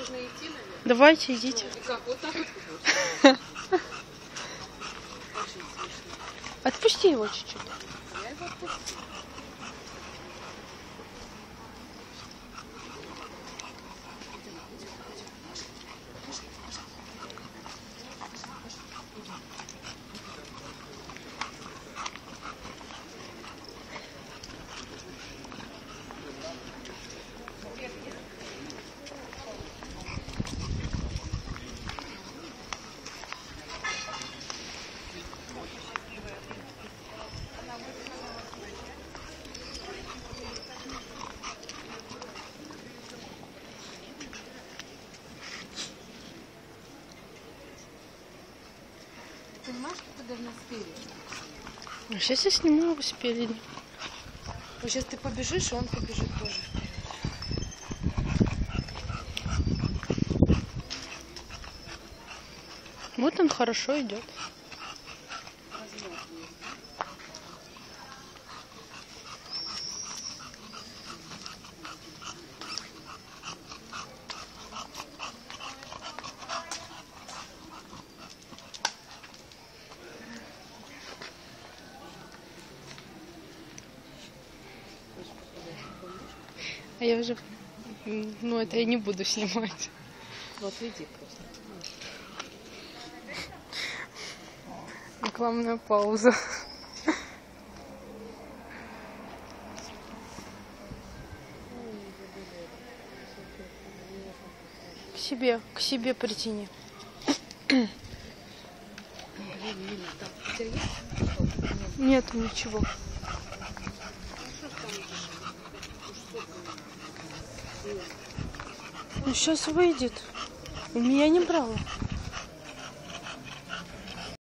нужно идти, наверное? Давайте, идите. И как? Вот так вот? Отпусти его чуть-чуть. Я его отпустила. Понимаешь, что ты должна спереди? Сейчас я сниму его спереди. Вот сейчас ты побежишь, и он побежит тоже вперед. Вот он хорошо идет. А я уже, ну это я не буду снимать. Вот иди просто. Рекламная пауза. К себе притяни. Нет, ничего. Ну сейчас выйдет. У меня не брала.